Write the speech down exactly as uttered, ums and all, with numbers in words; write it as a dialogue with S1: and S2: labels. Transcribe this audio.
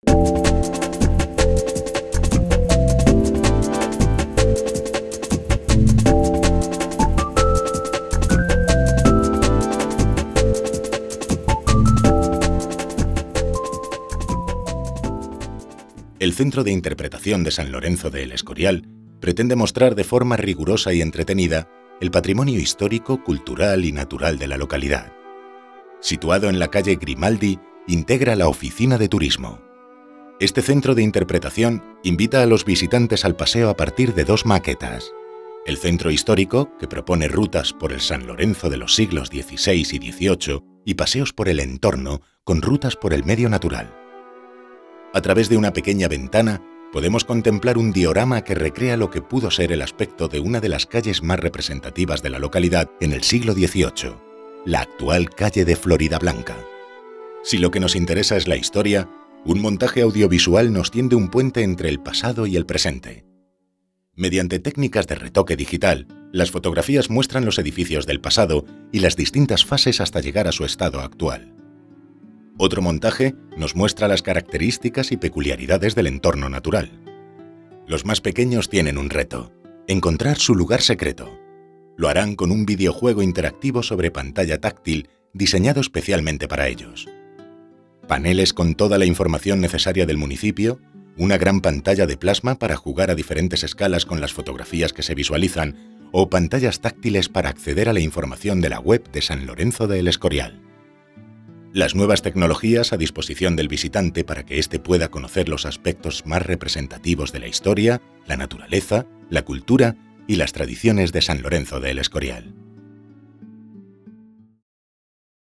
S1: El Centro de Interpretación de San Lorenzo de El Escorial pretende mostrar de forma rigurosa y entretenida el patrimonio histórico, cultural y natural de la localidad. Situado en la calle Grimaldi, integra la Oficina de Turismo. Este centro de interpretación invita a los visitantes al paseo a partir de dos maquetas. El centro histórico, que propone rutas por el San Lorenzo de los siglos dieciséis y dieciocho, y paseos por el entorno con rutas por el medio natural. A través de una pequeña ventana podemos contemplar un diorama que recrea lo que pudo ser el aspecto de una de las calles más representativas de la localidad en el siglo dieciocho, la actual calle de Floridablanca. Si lo que nos interesa es la historia, un montaje audiovisual nos tiende un puente entre el pasado y el presente. Mediante técnicas de retoque digital, las fotografías muestran los edificios del pasado y las distintas fases hasta llegar a su estado actual. Otro montaje nos muestra las características y peculiaridades del entorno natural. Los más pequeños tienen un reto: encontrar su lugar secreto. Lo harán con un videojuego interactivo sobre pantalla táctil diseñado especialmente para ellos. Paneles con toda la información necesaria del municipio, una gran pantalla de plasma para jugar a diferentes escalas con las fotografías que se visualizan, o pantallas táctiles para acceder a la información de la web de San Lorenzo de El Escorial. Las nuevas tecnologías a disposición del visitante para que éste pueda conocer los aspectos más representativos de la historia, la naturaleza, la cultura y las tradiciones de San Lorenzo de El Escorial.